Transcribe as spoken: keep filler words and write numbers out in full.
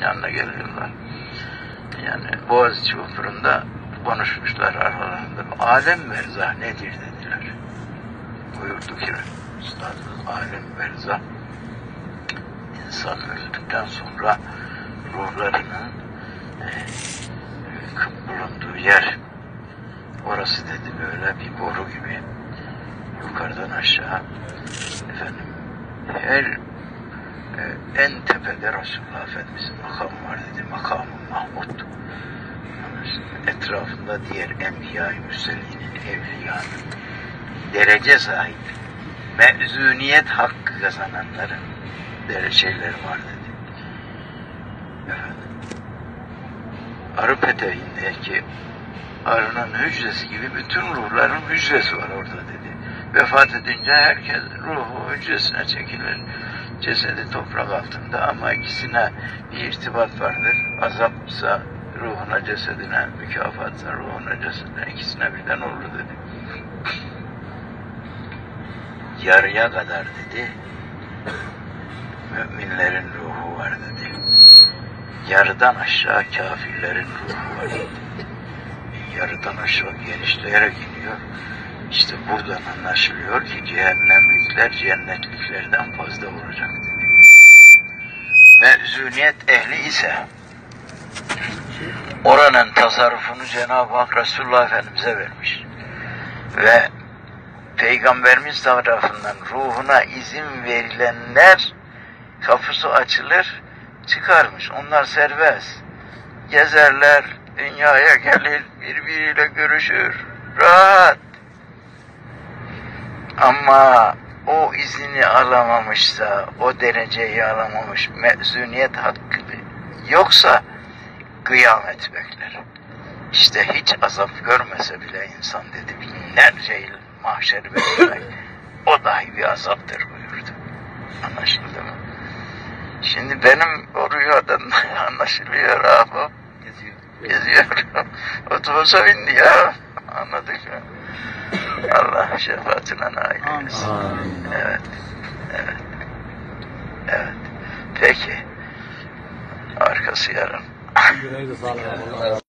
yanına geliyorlar. Yani Boğaziçi Vapurunda konuşmuşlar aralarında. Alem verzah nedir dediler. Buyurdu ki Üstadımız, alem verzah insan öldükten sonra ruhlarının e, bulunduğu yer. Orası dedi böyle bir boru gibi yukarıdan aşağı efendim her e, en tepede Resulullah Efendimiz'in makamı var dedi. Makamı Mahmud. Etrafında diğer enbiya-i müsellinin, evliyanın derece sahibi, mezuniyet hakkı kazananların dereceleri var dedi. Efendim, arı peteğindeki arının hücresi gibi bütün ruhların hücresi var orada dedi. Vefat edince herkes ruhu hücresine çekilir. Cesedi toprak altında ama ikisine bir irtibat vardır. Azapsa ruhuna, cesedine, mükafatsa ruhuna, cesedine, ikisine birden olur dedi. Yarıya kadar dedi, müminlerin ruhu var dedi. Yarıdan aşağı kafirlerin ruhu var dedi. Yarıdan aşağı genişleyerek iniyor. İşte buradan anlaşılıyor ki cehennemlikler cennetliklerden fazla olacak dedi. Mezuniyet ehli ise oranın tasarrufunu Cenab-ı Hak Resulullah Efendimiz'e vermiş. Ve Peygamberimiz tarafından ruhuna izin verilenler kapısı açılır, çıkarmış. Onlar serbest. Gezerler, dünyaya gelir, birbiriyle görüşür. Rahat. Ama o izni alamamışsa, o dereceyi alamamış, mezuniyet hakkı yoksa kıyamet bekler. İşte hiç azap görmese bile insan dedi, binlerce yıl mahşer beklemek, o dahi bir azaptır buyurdu. Anlaşıldı mı? Şimdi benim o rüyadan anlaşılıyor abi. Geziyor. Geziyorum. Otobüse bindi ya. Anladık mı? Allah şefaatine nail eylesin. Evet. Evet. Evet. Peki. Arkası yarın.